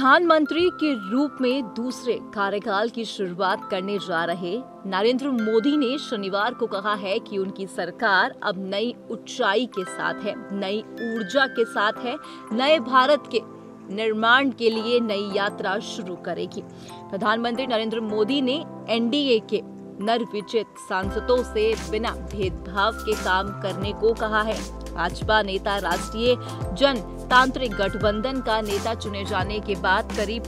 प्रधानमंत्री के रूप में दूसरे कार्यकाल की शुरुआत करने जा रहे नरेंद्र मोदी ने शनिवार को कहा है कि उनकी सरकार अब नई ऊंचाई के साथ है, नई ऊर्जा के साथ है, नए भारत के निर्माण के लिए नई यात्रा शुरू करेगी। प्रधानमंत्री नरेंद्र मोदी ने एनडीए के नवनिर्वाचित सांसदों से बिना भेदभाव के काम करने को कहा है। भाजपा नेता राष्ट्रीय जनतांत्रिक गठबंधन का नेता चुने जाने के बाद करीब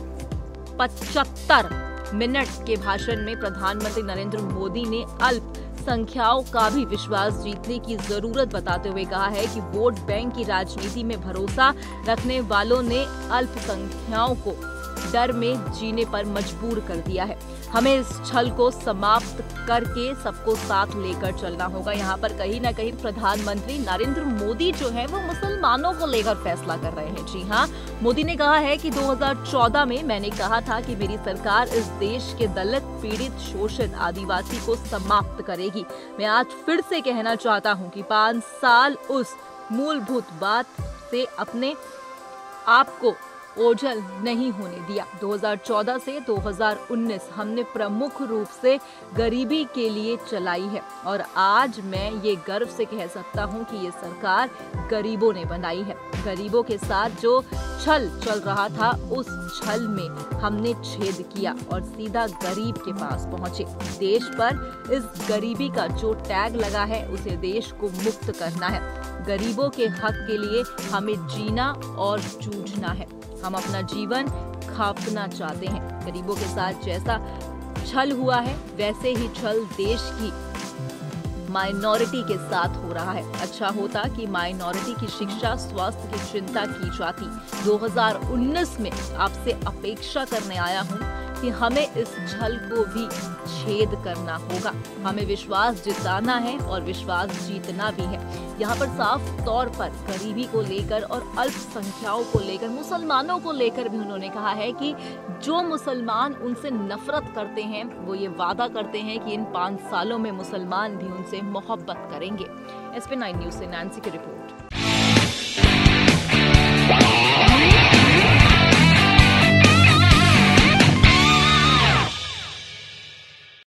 75 मिनट के भाषण में प्रधानमंत्री नरेंद्र मोदी ने अल्पसंख्यकों का भी विश्वास जीतने की जरूरत बताते हुए कहा है कि वोट बैंक की राजनीति में भरोसा रखने वालों ने अल्पसंख्यकों को डर में जीने पर मजबूर कर दिया है। हमें इस छल को समाप्त करके सबको साथ लेकर चलना होगा। यहाँ पर कहीं ना कहीं प्रधानमंत्री नरेंद्र मोदी जो है वो मुसलमानों को लेकर फैसला कर रहे हैं। जी हाँ, मोदी ने कहा है कि 2014 में मैंने कहा था कि मेरी सरकार इस देश के दलित, पीड़ित, शोषित आदिवासी को समाप्त करेगी। मैं आज फिर से कहना चाहता हूँ कि 5 साल उस मूलभूत बात से अपने आप को ओझल नहीं होने दिया। 2014 से 2019 हमने प्रमुख रूप से गरीबी के लिए चलाई है और आज मैं ये गर्व से कह सकता हूँ कि ये सरकार गरीबों ने बनाई है। गरीबों के साथ जो छल चल रहा था उस छल में हमने छेद किया और सीधा गरीब के पास पहुंचे। देश पर इस गरीबी का जो टैग लगा है उसे देश को मुक्त करना है। गरीबों के हक के लिए हमें जीना और जूझना है। हम अपना जीवन खापना चाहते हैं। गरीबों के साथ जैसा छल हुआ है वैसे ही छल देश की माइनॉरिटी के साथ हो रहा है। अच्छा होता कि माइनॉरिटी की शिक्षा, स्वास्थ्य की चिंता की जाती। 2019 में आपसे अपेक्षा करने आया हूँ कि हमें इस छल को भी छेद करना होगा। हमें विश्वास जिताना है और विश्वास जीतना भी है। यहाँ पर साफ तौर पर गरीबी को लेकर और अल्पसंख्यकों को लेकर, मुसलमानों को लेकर भी उन्होंने कहा है कि जो मुसलमान उनसे नफरत करते हैं वो ये वादा करते हैं कि इन 5 सालों में मुसलमान भी उनसे मोहब्बत करेंगे। SP9 न्यूज़ से नैन्सी की रिपोर्ट।